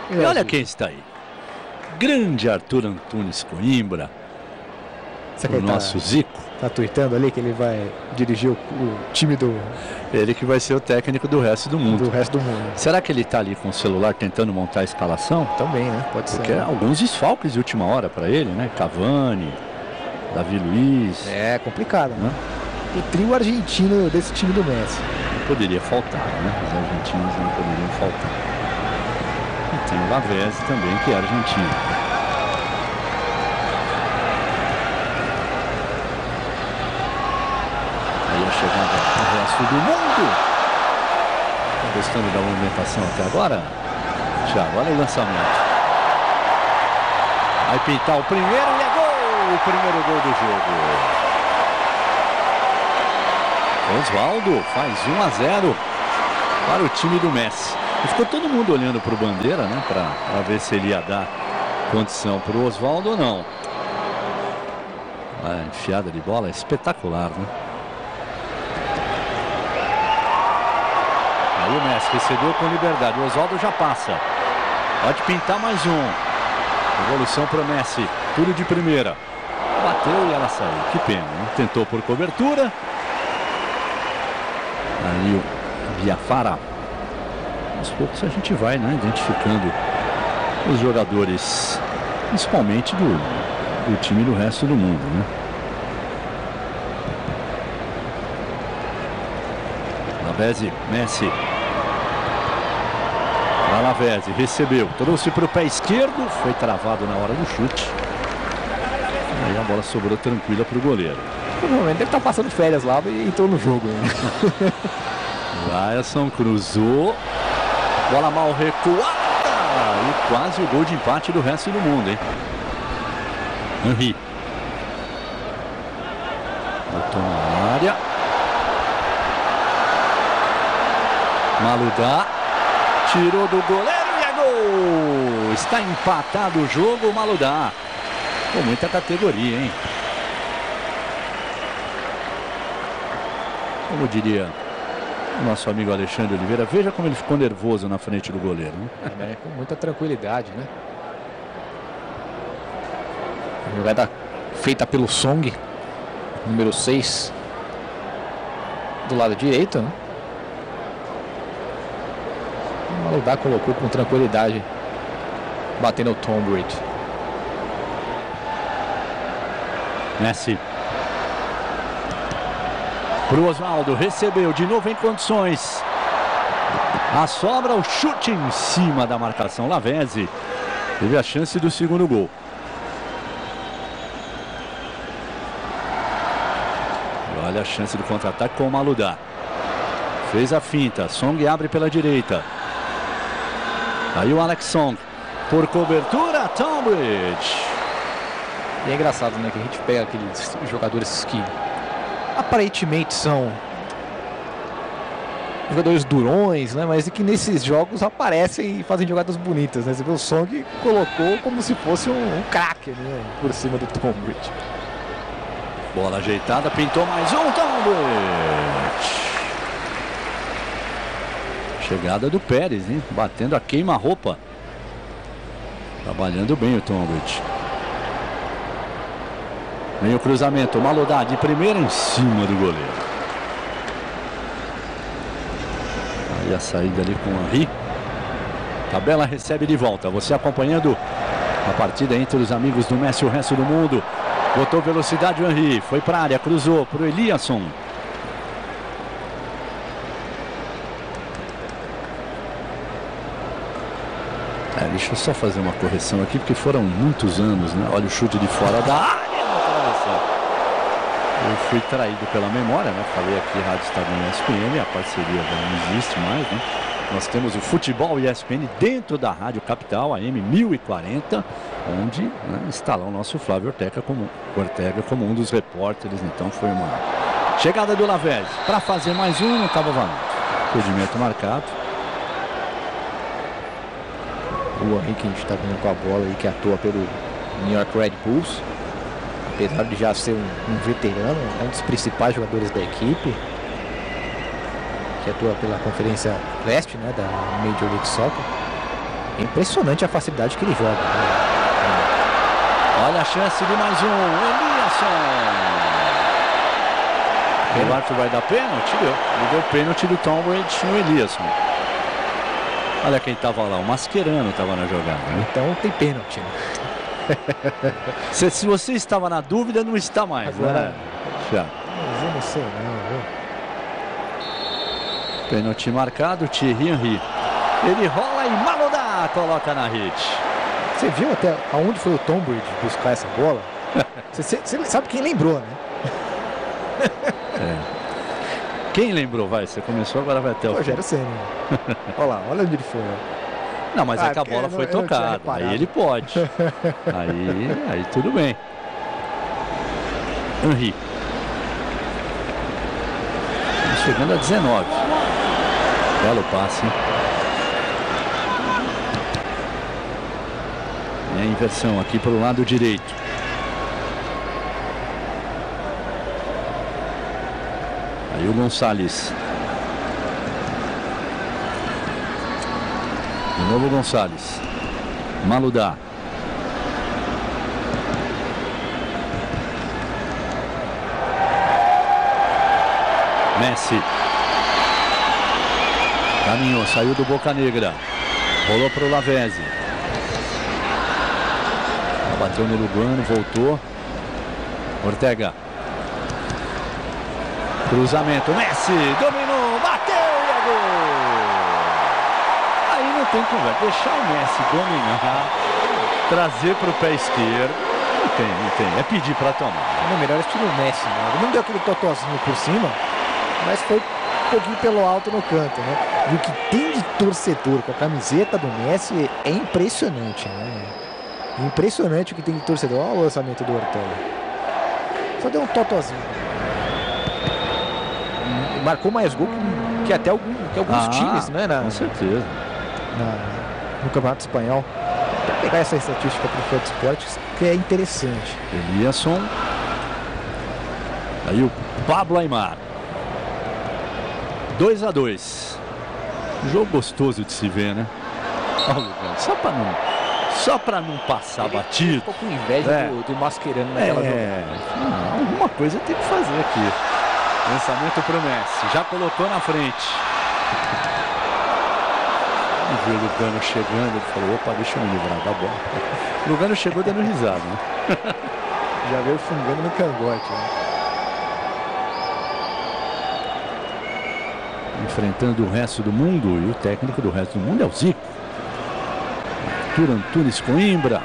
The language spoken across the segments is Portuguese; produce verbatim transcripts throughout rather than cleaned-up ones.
E olha quem está aí. Grande Arthur Antunes Coimbra. O nosso tá, Zico. Tá tweetando ali que ele vai dirigir o, o time do... Ele que vai ser o técnico do resto do mundo. Do resto do mundo. Será que ele está ali com o celular tentando montar a escalação? Também, né? Pode Porque ser. Porque alguns desfalques de última hora para ele, né? Cavani, Davi Luiz. É complicado, né? O trio argentino desse time do Messi. Não poderia faltar, né? Os argentinos não poderiam faltar. E tem o Lavezzi também, que é argentino. Aí a chegada do resto do mundo. Tá gostando da movimentação até agora? Thiago, olha o lançamento. Vai pintar o primeiro e é gol! O primeiro gol do jogo. Osvaldo faz um a zero para o time do Messi. E ficou todo mundo olhando para o Bandeira, né? Para ver se ele ia dar condição para o Osvaldo ou não. A enfiada de bola é espetacular, né? Aí o Messi recebeu com liberdade. O Osvaldo já passa. Pode pintar mais um. Evolução para o Messi. Tudo de primeira. Bateu e ela saiu. Que pena, né? Tentou por cobertura. Aí o Biafara. Aos poucos a gente vai, né, identificando os jogadores, principalmente do, do time do resto do mundo, né? Lavezzi, Messi. Para Lavezzi, recebeu, trouxe para o pé esquerdo, foi travado na hora do chute. Aí a bola sobrou tranquila para o goleiro. Provavelmente deve estar passando férias lá e entrou no jogo. Né? Laesson cruzou. Bola mal recuada. E quase o gol de empate do resto do mundo, hein? Henry. Botou na área. Maludá. Tirou do goleiro e é gol! Está empatado o jogo, Maludá. Com muita categoria, hein? Como diria o nosso amigo Alexandre Oliveira, veja como ele ficou nervoso na frente do goleiro, né? É, com muita tranquilidade, né? A jogada feita pelo Song, número seis, do lado direito, né? O Maludá colocou com tranquilidade, batendo o Tonbridge. Messi. Pro Osvaldo, recebeu de novo em condições. A sobra, o chute em cima da marcação. Lavezzi teve a chance do segundo gol. E olha a chance do contra-ataque com o Maludá. Fez a finta, Song abre pela direita. Aí o Alex Song por cobertura, Tonbridge. E é engraçado, né, que a gente pega aqueles jogadores que aparentemente são jogadores durões, né? Mas que nesses jogos aparecem e fazem jogadas bonitas, né? Você vê o Song colocou como se fosse um, um craque, né? Por cima do Tonbridge. Bola ajeitada, pintou mais um, Tonbridge. Chegada do Pérez, hein? Batendo a queima-roupa. Trabalhando bem o Tonbridge. Vem o cruzamento, Maludá de primeira em cima do goleiro. Aí a saída ali com o Henry. Tabela recebe de volta. Você acompanhando a partida entre os amigos do Messi e o resto do mundo. Botou velocidade o Henry. Foi para a área, cruzou para o Eliasson. É, deixa eu só fazer uma correção aqui, porque foram muitos anos, né? Olha o chute de fora da área. Eu fui traído pela memória, né? Falei aqui, Rádio Estadão e E S P N, a parceria já não existe mais, né? Nós temos o Futebol e E S P N dentro da Rádio Capital, A M mil e quarenta, onde, né, está lá o nosso Flávio Ortega como, Ortega como um dos repórteres. Então foi uma chegada do Lavezzi para fazer mais um, não estava valendo. Impedimento marcado. O Henry que a gente está vendo com a bola aí, que atua pelo New York Red Bulls. Apesar de já ser um, um veterano, um dos principais jogadores da equipe, que atua pela Conferência Leste, né, da Major League Soccer. É impressionante a facilidade que ele joga. Olha a chance de mais um. Eliasson. O árbitro vai dar pênalti? Deu. Ele deu pênalti do Tonbridge no Eliasson. Olha quem estava lá. O Mascherano estava na jogada. Né? Então tem pênalti. Se, se você estava na dúvida, não está mais. Agora, né? Já. Mas eu não sei não, viu? Pênalti marcado, Thierry Henry. Ele rola e Malodá coloca na rede. Você viu até aonde foi o Tonbridge buscar essa bola? Você, você sabe quem lembrou, né? É. Quem lembrou? Vai, você começou, agora vai até o Rogério Ceni. Olha lá, olha onde ele foi. Não, mas ah, é que a bola não, foi tocada. Aí ele pode. aí, aí tudo bem. Henry. Chegando a dezenove. Belo passe. E a inversão aqui para o lado direito. Aí o Gonçalves. De novo o Gonçalves. Maludá. Messi. Caminhou, saiu do Boca Negra. Rolou para o Lavezzi. Bateu no Lugano, voltou. Ortega. Cruzamento. Messi dominou, bateu e é gol. Aí não tem conversa. Deixar o Messi dominar, trazer para o pé esquerdo. Não tem, não tem. É pedir para tomar. No melhor estilo Messi, né? Não deu aquele totozinho por cima, mas foi um pouquinho pelo alto no canto, né? E o que tem de torcedor com a camiseta do Messi é impressionante, né? Impressionante o que tem de torcedor. Olha o lançamento do Ortega. Só deu um totozinho. Marcou mais gol que, que até algum, que alguns ah, times, né? Na, com certeza. Na, no Campeonato Espanhol. Vou pegar essa estatística para o Foot Sports, que é interessante. Eliasson. Aí o Pablo Aimar. dois a dois. Jogo gostoso de se ver, né? Olha, só para não, só para não passar Ele batido. Ficou com inveja é. do, do Mascherano naquela é. jogada. Não, alguma coisa tem que fazer aqui. Lançamento para o Messi. Já colocou na frente. E viu o Lugano chegando. Ele falou, opa, deixa eu me livrar da bola. O Lugano chegou dando risada, né? Já veio fungando no cangote, né? Enfrentando o resto do mundo. E o técnico do resto do mundo é o Zico. Arthur Antunes Coimbra.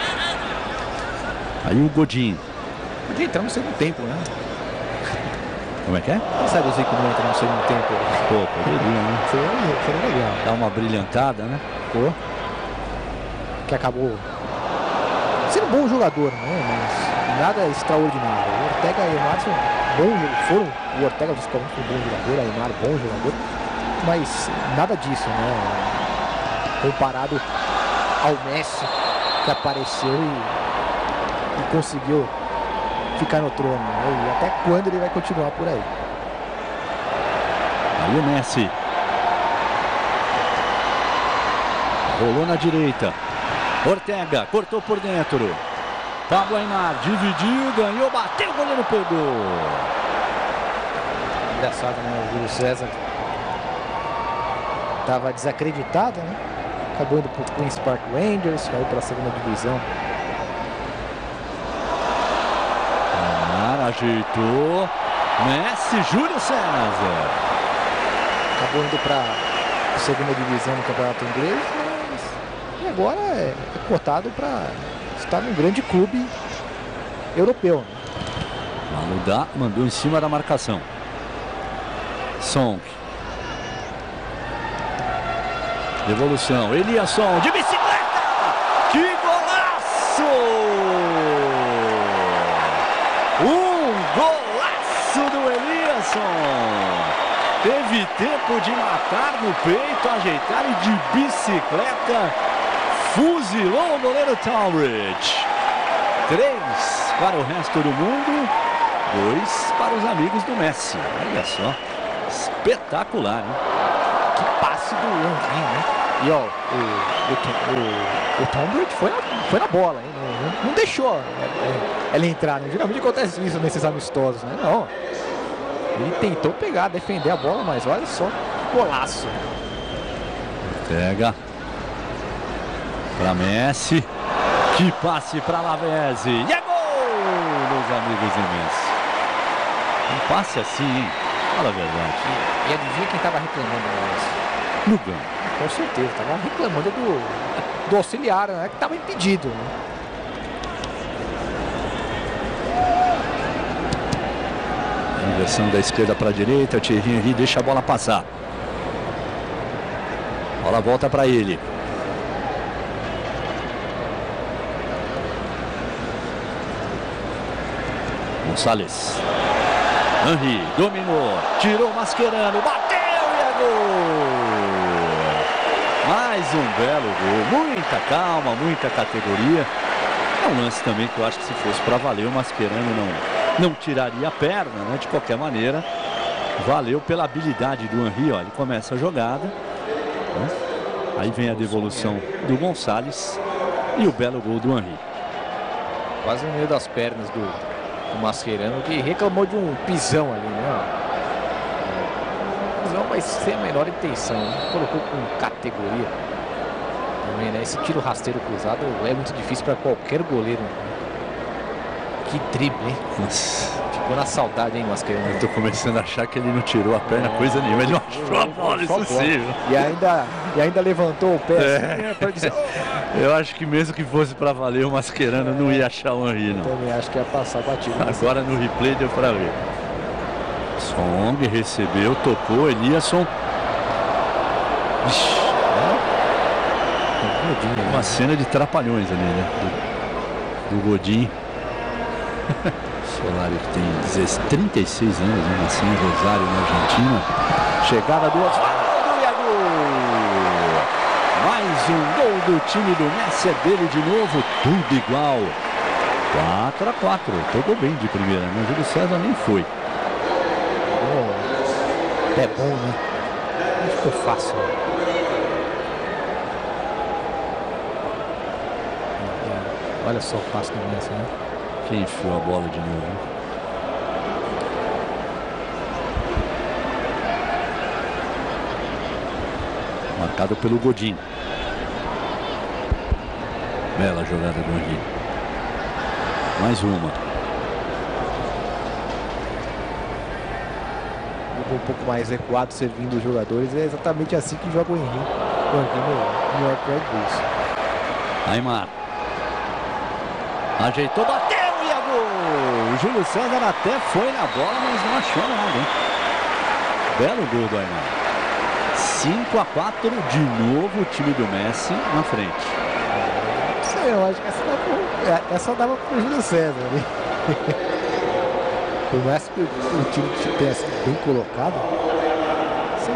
Aí o Godin. Podia entrar no segundo tempo, né? Como é que é? Quem sabe o Zico não entra no segundo tempo? Pô, poderia, né? Seria, seria legal. Dá uma brilhantada, né? Pô. Que acabou sendo um bom jogador, né? Mas nada extraordinário. O Ortega e o Márcio bom, foram. O Ortega principalmente foi um bom jogador, a Aimar bom jogador. Mas nada disso, né? Comparado ao Messi, que apareceu e, e conseguiu ficar no trono, né? E até quando ele vai continuar por aí? Aí o Messi. Rolou na direita. Ortega, cortou por dentro. Pablo Aimar, dividiu, ganhou, bateu, o goleiro pegou. Engraçado, né? O Júlio César estava desacreditado, né? Acabou indo para o Queen's Park Rangers, caiu para a segunda divisão. Aimar ajeitou. Messi, Júlio César. Acabou indo para a segunda divisão no Campeonato Inglês, mas e agora é, é cotado para estar num grande clube europeu. Né? Maludá mandou em cima da marcação. Song. Devolução. Eliasson de bicicleta. Que golaço! Um golaço do Eliasson. Teve tempo de matar no peito, ajeitar e de bicicleta fuzilou o goleiro Tonbridge. Três para o resto do mundo, dois para os amigos do Messi. Olha só, espetacular, hein? Que passe do Henry, né? E ó, o, o, o, o Tom Brady foi na, foi na bola, hein? Não, não deixou ela entrar, né? Geralmente acontece isso nesses amistosos, né? Não. Ele tentou pegar, defender a bola, mas olha só, golaço. Pega. Para Messi. Que passe para Lavezzi. E é gol, meus amigos imensos. Um passe assim, hein? Fala a verdade. E, e adivinha quem estava reclamando mais? Lugano. Com certeza, estava reclamando do, do auxiliar, né? Que estava impedido, né? Inversão da esquerda para a direita. O Thierry Henry deixa a bola passar. A bola volta para ele. Gonçalves. Henry dominou, tirou Mascherano, bateu e é gol! Mais um belo gol, muita calma, muita categoria. É um lance também que eu acho que se fosse para valer, o Mascherano não, não tiraria a perna, né? De qualquer maneira, valeu pela habilidade do Henry, ó, ele começa a jogada, né? Aí vem a devolução do Gonçalves e o belo gol do Henry. Quase no meio das pernas do, do Mascherano, que reclamou de um pisão ali, né? Pisão, mas sem a menor intenção, né? Colocou com categoria. Também, né? Esse tiro rasteiro cruzado é muito difícil para qualquer goleiro. Que drible, hein? Nossa. Ficou na saudade, hein, Mascherano? Eu tô começando a achar que ele não tirou a perna, é, coisa nenhuma. Ele não achou a bola, isso sim. E ainda, e ainda levantou o pé, é. assim, né, pra dizer... Eu acho que mesmo que fosse para valer, o Mascherano não ia achar o Henry, não. Também acho que ia passar batido. Agora no replay deu para ver. Song recebeu, tocou, Eliasson. Vixe, é. Uma cena de trapalhões ali, né? Do, do Godin. Solari que tem trinta e seis anos, né? Nasceu em Rosário, na Argentina. Chegada do Osvaldo e é gol! Mais um gol do time do Messi, é dele de novo, tudo igual. quatro a quatro, tocou bem de primeira, mas o Júlio César nem foi. Oh, é bom, né? Não ficou fácil. Olha só o passe do Messi, né? Quem enfiou a bola de novo? Hein? Marcado pelo Godin. Bela jogada do Henry. Mais uma. Um pouco mais recuado, servindo os jogadores. É exatamente assim que joga o Henry. O Henry no New York Red Bulls. Aimar. Ajeitou, bateu e é gol! O Júlio César até foi na bola, mas não achou nada, hein? Belo gol do Aimar. cinco a quatro, de novo o time do Messi na frente. Não sei, eu acho que essa dava pro, essa dava pro Júlio César, né? Por mais que o time tenha sido bem colocado, sei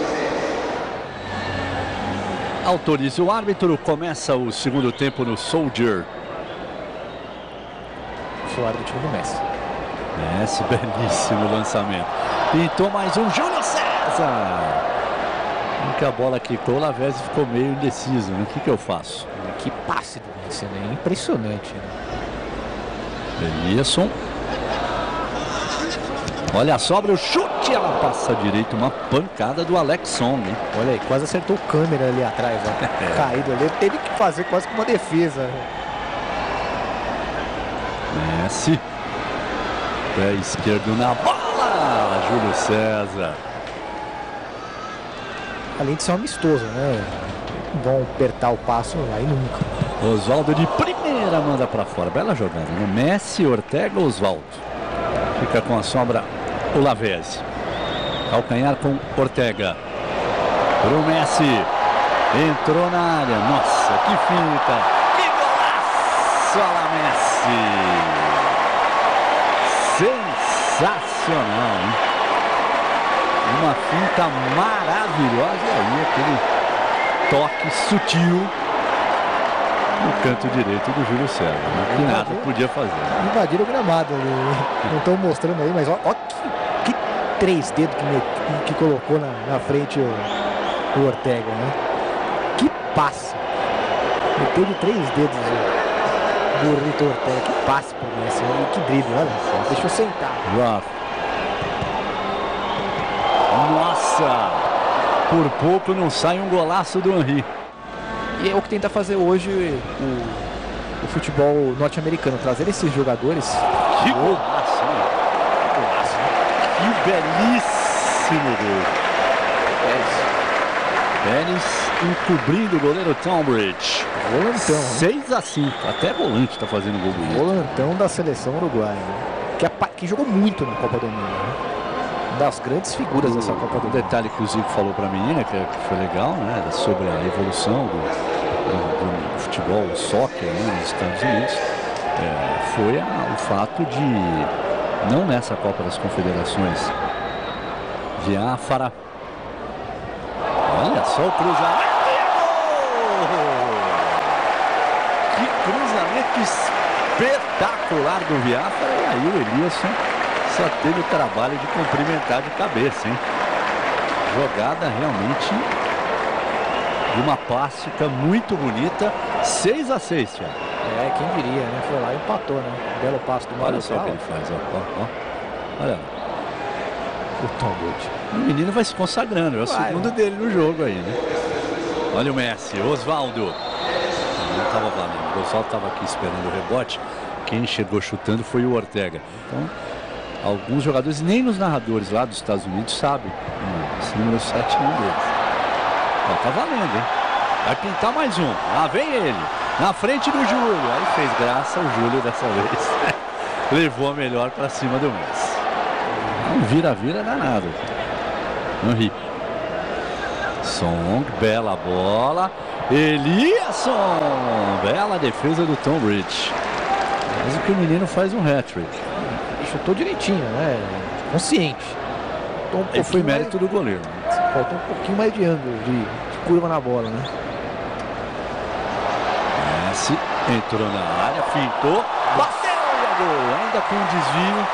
não. Autoriza o árbitro, começa o segundo tempo no Soldier. Do time do Messi. Messi, belíssimo lançamento. Pintou mais um Júlio César. Que a bola quicou, o Lavezzi ficou meio indeciso, né? O que que eu faço? Que passe do Messi, né? Impressionante, né? Eliasson. Olha a sobra, o chute, ela passa direito, uma pancada do Alex Song, hein? Olha aí, quase acertou o câmera ali atrás, né? É. Caído ali, teve que fazer quase que uma defesa, né? Messi, pé esquerdo na bola, Júlio César. Além de ser um amistoso, né? Vão apertar o passo aí nunca. Osvaldo de primeira manda para fora, bela jogada, né? Messi, Ortega, Osvaldo. Fica com a sombra o Lavezzi. Calcanhar com Ortega. Pro Messi. Entrou na área, nossa, que finta. Que golaço, a Messi. Sensacional, hein? Uma finta maravilhosa. E aí aquele toque sutil no canto direito do Júlio César, né? Que nada podia fazer. Invadiram o gramado ali. Não estão mostrando aí, mas ó, ó que, que três dedos que, me, que colocou na, na frente o, o Ortega, né? Que passe. Meteu de três dedos o Burrito Ortega. Que passe pro Messi. E que drible, olha só. Deixa eu sentar. Rough. Nossa! Por pouco não sai um golaço do Henry. E é o que tenta fazer hoje o, o futebol norte-americano. Trazer esses jogadores. Que golaço, né? Que golaço. Que belíssimo gol. Pérez encobrindo o goleiro Tonbridge. Volantão. seis a cinco. Até volante está fazendo gol bonito. Volantão da seleção uruguaia. Né? Que, que jogou muito na Copa do Mundo. Né? Uma das grandes figuras dessa Copa do Mundo. O detalhe que o Zico falou para mim, né, que foi legal, né, sobre a evolução do, do, do futebol, o soccer, né, nos Estados Unidos, é, foi a, o fato de, não nessa Copa das Confederações, Biafara. Olha só o cruzamento. Que cruzamento espetacular do Biafara. E aí o Eliasson só teve o trabalho de cumprimentar de cabeça, hein? Jogada realmente de uma plástica muito bonita. seis a seis, Thiago. É, quem diria, né? Foi lá e empatou, né? Belo passo do Mário. Olha só o que ele faz, ó, ó, ó. Olha lá. O Tonbridge. O menino vai se consagrando, é o vai, segundo né? dele no jogo aí, né? Olha o Messi, Osvaldo. Não estava valendo, o Osvaldo estava aqui esperando o rebote. Quem enxergou chutando foi o Ortega. Então, alguns jogadores, nem nos narradores lá dos Estados Unidos, sabem. Hum, esse número sete é um deles. Ó, tá valendo, hein? Vai pintar mais um. Lá vem ele. Na frente do Júlio. Aí fez graça o Júlio dessa vez. Levou a melhor para cima do Messi. Não vira-vira danado. Henry. Song, bela bola. Eliasson. Bela defesa do Tonbridge. Mas o que o menino faz um hat-trick. Chutou direitinho, né? Consciente. Um e foi mérito mais... do goleiro. Faltou um pouquinho mais de ângulo, de, de curva na bola, né? Messi entrou na área, fintou, bateu e gol. Ainda com um desvio.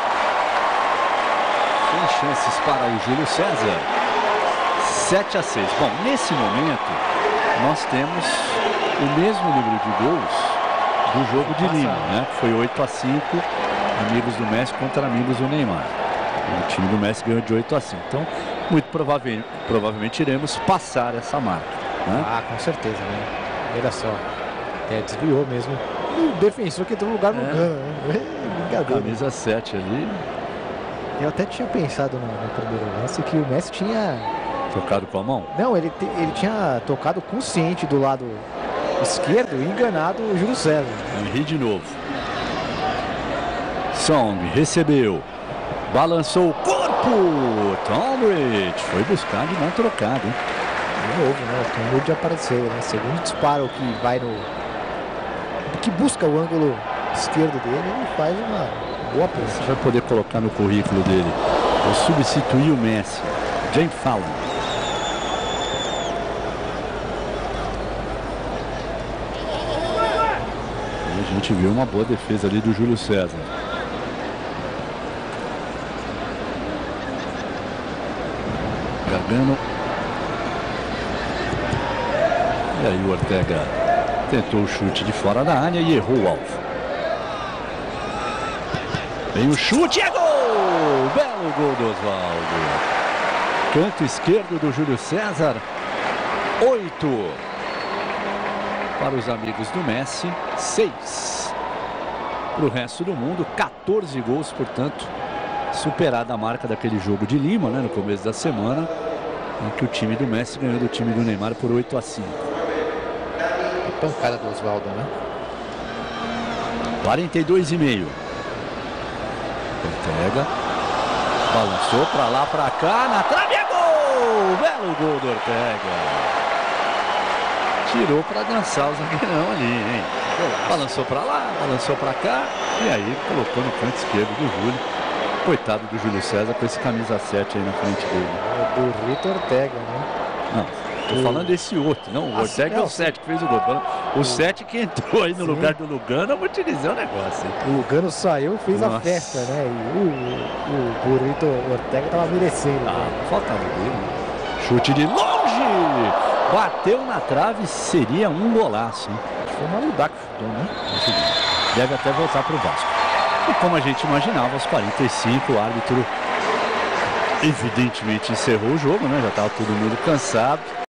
Tem chances para o Júlio César. sete a seis. Bom, nesse momento, nós temos o mesmo número de gols do jogo de Lima, né? Foi oito a cinco, amigos do Messi contra amigos do Neymar. O time do Messi ganhou de oito a cinco. Então, muito provavelmente, provavelmente iremos passar essa marca, né? Ah, com certeza, né? Olha só. É, desviou mesmo. O defensor que entrou no lugar no É. Gana, né? Brincadeira. Camisa sete ali. Eu até tinha pensado no, no primeiro lance que o Messi tinha... Tocado com a mão? Não, ele, te, ele tinha tocado consciente do lado esquerdo e enganado o Júlio César. Henry de novo. Song recebeu. Balançou o corpo. Tonbridge foi buscar de mão trocada, hein? De novo, né? O Tonbridge apareceu, né? Segundo disparo que vai no... que busca o ângulo esquerdo dele, ele faz uma boa ponte. Você vai poder colocar no currículo dele. Eu substituí o Messi. James Fallon. E a gente viu uma boa defesa ali do Júlio César. Gargano. E aí o Ortega tentou o chute de fora da área e errou o alvo. Vem o chute, é gol! Belo gol do Osvaldo. Canto esquerdo do Júlio César. Oito para os amigos do Messi. Seis para o resto do mundo. quatorze gols, portanto, superada a marca daquele jogo de Lima, né, no começo da semana, em que o time do Messi ganhou do time do Neymar por oito a cinco. Que pancada do Osvaldo, né? quarenta e dois e meio. Ortega balançou pra lá, pra cá, na trave, é gol! Belo gol do Ortega. Tirou pra dançar o zagueirão ali, hein? Balançou pra lá, balançou pra cá e aí colocou no canto esquerdo do Júlio. Coitado do Júlio César com esse camisa sete aí na frente dele. É do Rito Ortega, né? Não, tô o... falando desse outro, não, o Ortega é o sete que fez o gol. O sete que entrou aí no Sim. lugar do Lugano, eu vou te dizer um negócio. Hein? O Lugano saiu, fez Nossa. a festa, né? E o, o Burrito Ortega tava merecendo. Ah, né? Faltava dele. Chute de longe! Bateu na trave, seria um golaço, hein? Foi uma Ludá que chutou, né? Deve até voltar para o Vasco. E como a gente imaginava, aos quarenta e cinco, o árbitro evidentemente encerrou o jogo, né? Já estava todo mundo cansado.